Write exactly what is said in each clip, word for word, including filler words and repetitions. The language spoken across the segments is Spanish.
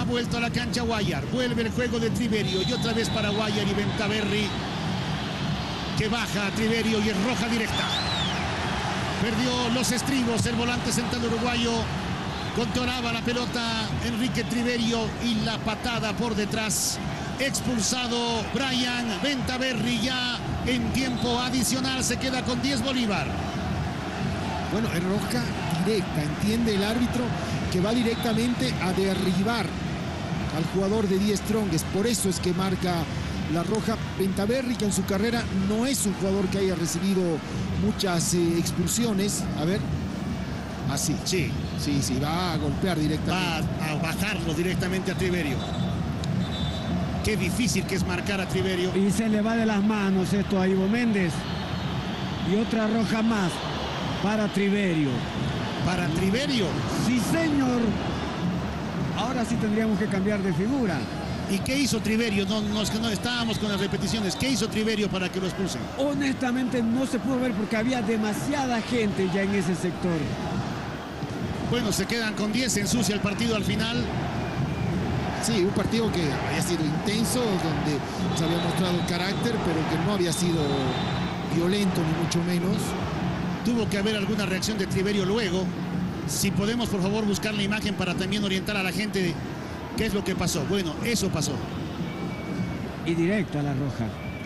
Ha vuelto a la cancha Guayar. Vuelve el juego de Triverio. Y otra vez para Guayar y Bentaberri, que baja a Triverio y es roja directa. Perdió los estribos el volante central uruguayo. Controlaba la pelota Enrique Triverio y la patada por detrás. Expulsado Brian Bentaberri ya en tiempo adicional. Se queda con diez Bolívar. Bueno, es roja directa. Entiende el árbitro que va directamente a derribar al jugador de Die Strongest. Por eso es que marca la roja. Bentaberri, que en su carrera no es un jugador que haya recibido muchas eh, expulsiones. A ver. Así. Sí. Sí, sí, va a golpear directamente. Va a bajarlo directamente a Triverio. Qué difícil que es marcar a Triverio. Y se le va de las manos esto a Ivo Méndez. Y otra roja más para Triverio. ¿Para Triverio? Sí, señor. Ahora sí tendríamos que cambiar de figura. ¿Y qué hizo Triverio? No, no, es que no estábamos con las repeticiones. ¿Qué hizo Triverio para que lo expulsen? Honestamente no se pudo ver porque había demasiada gente ya en ese sector. Bueno, se quedan con diez, se ensucia el partido al final. Sí, un partido que había sido intenso, donde se había mostrado el carácter, pero que no había sido violento ni mucho menos. Tuvo que haber alguna reacción de Triverio luego. Si podemos, por favor, buscar la imagen para también orientar a la gente de qué es lo que pasó. Bueno, eso pasó. Y directa la roja.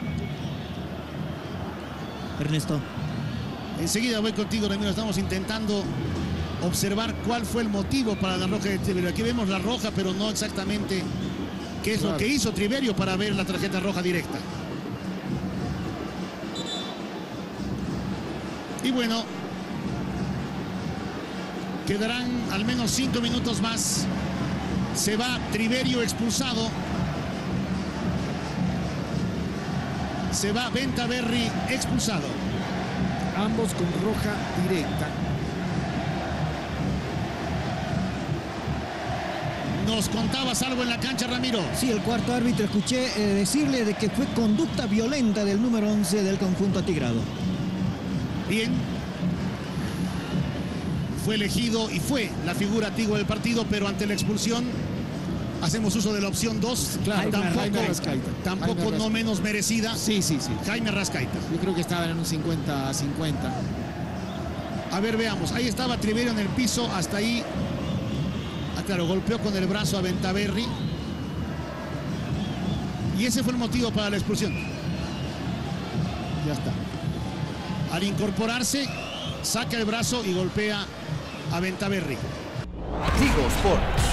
Ernesto. Enseguida voy contigo, Ramiro. Estamos intentando observar cuál fue el motivo para la roja de Triverio. Aquí vemos la roja, pero no exactamente qué es claro. lo que hizo Triverio para ver la tarjeta roja directa. Y bueno, quedarán al menos cinco minutos más. Se va Triverio expulsado. Se va Bentaberri expulsado. Ambos con roja directa. Nos contabas algo en la cancha, Ramiro. Sí, el cuarto árbitro escuché eh, decirle de que fue conducta violenta del número once del conjunto atigrado. Bien. Fue elegido y fue la figura antigua del partido, pero ante la expulsión hacemos uso de la opción dos. Claro, tampoco, Jaime Rascaita. tampoco Jaime no Rascaita. menos merecida. Sí, sí, sí. Jaime Rascaita. Yo creo que estaban en un cincuenta a cincuenta. A ver, veamos. Ahí estaba Triverio en el piso, hasta ahí. Ah, claro, golpeó con el brazo a Bentaberri. Y ese fue el motivo para la expulsión. Ya está. Al incorporarse, saca el brazo y golpea a Bentaberri. Tigo Sports.